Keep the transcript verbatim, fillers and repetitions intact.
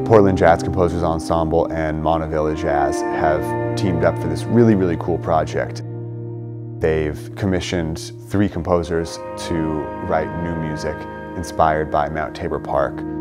Portland Jazz Composers Ensemble and Montavilla Jazz have teamed up for this really, really cool project. They've commissioned three composers to write new music inspired by Mount Tabor Park.